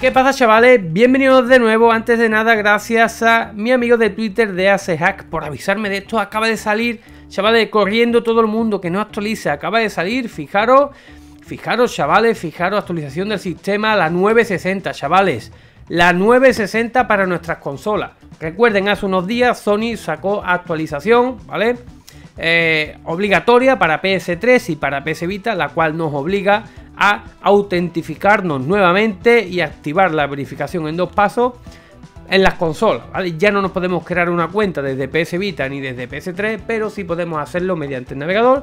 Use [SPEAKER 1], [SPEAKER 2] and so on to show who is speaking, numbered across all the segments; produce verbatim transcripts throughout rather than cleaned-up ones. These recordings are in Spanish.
[SPEAKER 1] ¿Qué pasa, chavales? Bienvenidos de nuevo. Antes de nada, gracias a mi amigo de Twitter de AceHack por avisarme de esto. Acaba de salir, chavales, corriendo todo el mundo que no actualice. Acaba de salir, fijaros, fijaros, chavales, fijaros, actualización del sistema, la nueve sesenta, chavales. La nueve sesenta para nuestras consolas. Recuerden, hace unos días Sony sacó actualización, ¿vale? Eh, obligatoria para P S tres y para P S Vita, la cual nos obliga a autentificarnos nuevamente y activar la verificación en dos pasos en las consolas, ¿vale? Ya no nos podemos crear una cuenta desde P S Vita ni desde P S tres, pero sí podemos hacerlo mediante el navegador.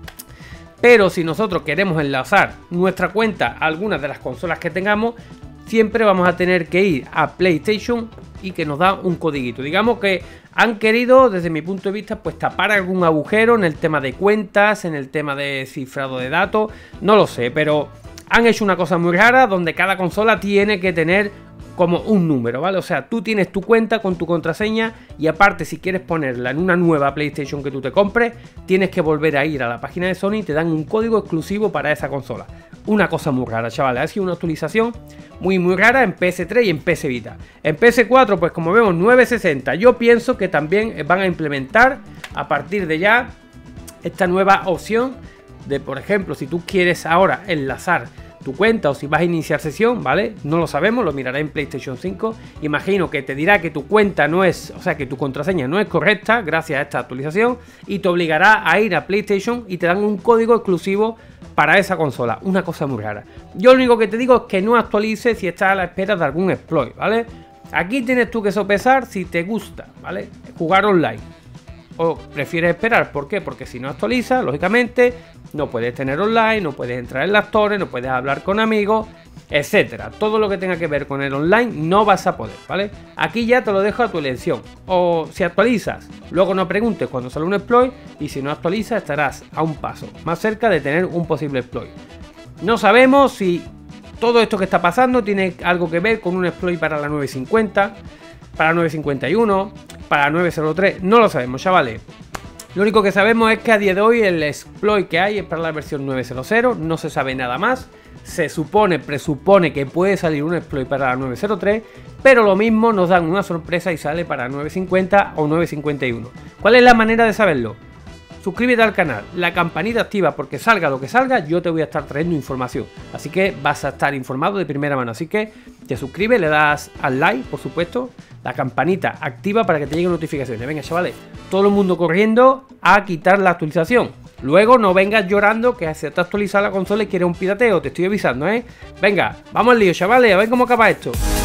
[SPEAKER 1] Pero si nosotros queremos enlazar nuestra cuenta a algunas de las consolas que tengamos, siempre vamos a tener que ir a PlayStation y que nos da un codiguito. Digamos que han querido, desde mi punto de vista, pues tapar algún agujero en el tema de cuentas, en el tema de cifrado de datos, no lo sé, pero han hecho una cosa muy rara donde cada consola tiene que tener como un número, ¿vale? O sea, tú tienes tu cuenta con tu contraseña y aparte, si quieres ponerla en una nueva PlayStation que tú te compres, tienes que volver a ir a la página de Sony y te dan un código exclusivo para esa consola. Una cosa muy rara, chavales. Ha sido una actualización muy muy rara en P S tres y en P S Vita. En P S cuatro, pues como vemos, nueve sesenta. Yo pienso que también van a implementar a partir de ya esta nueva opción de, por ejemplo, si tú quieres ahora enlazar tu cuenta o si vas a iniciar sesión, ¿vale? No lo sabemos, lo miraré en PlayStation cinco. Imagino que te dirá que tu cuenta no es, o sea, que tu contraseña no es correcta gracias a esta actualización y te obligará a ir a PlayStation y te dan un código exclusivo para esa consola. Una cosa muy rara. Yo lo único que te digo es que no actualices si estás a la espera de algún exploit, ¿vale? Aquí tienes tú que sopesar si te gusta, ¿vale? Jugar online o prefieres esperar. ¿Por qué? Porque si no actualiza, lógicamente no puedes tener online, no puedes entrar en las torres, no puedes hablar con amigos, etcétera. Todo lo que tenga que ver con el online no vas a poder, ¿vale? Aquí ya te lo dejo a tu elección. O si actualizas, luego no preguntes cuando sale un exploit, y si no actualizas estarás a un paso más cerca de tener un posible exploit. No sabemos si todo esto que está pasando tiene algo que ver con un exploit para la nueve cincuenta, para la nueve cincuenta y uno, para la nueve cero tres, no lo sabemos, chavales. Lo único que sabemos es que a día de hoy el exploit que hay es para la versión nueve cero cero, no se sabe nada más. Se supone, presupone que puede salir un exploit para la nueve cero tres, pero lo mismo nos dan una sorpresa y sale para nueve cincuenta o nueve cincuenta y uno. ¿Cuál es la manera de saberlo? Suscríbete al canal, la campanita activa, porque salga lo que salga, yo te voy a estar trayendo información. Así que vas a estar informado de primera mano. Así que te suscribes, le das al like, por supuesto, la campanita activa para que te lleguen notificaciones. Venga, chavales, todo el mundo corriendo a quitar la actualización. Luego no vengas llorando que se te ha actualizado la consola y quieres un pirateo, te estoy avisando, ¿eh? Venga, vamos al lío, chavales, a ver cómo acaba esto.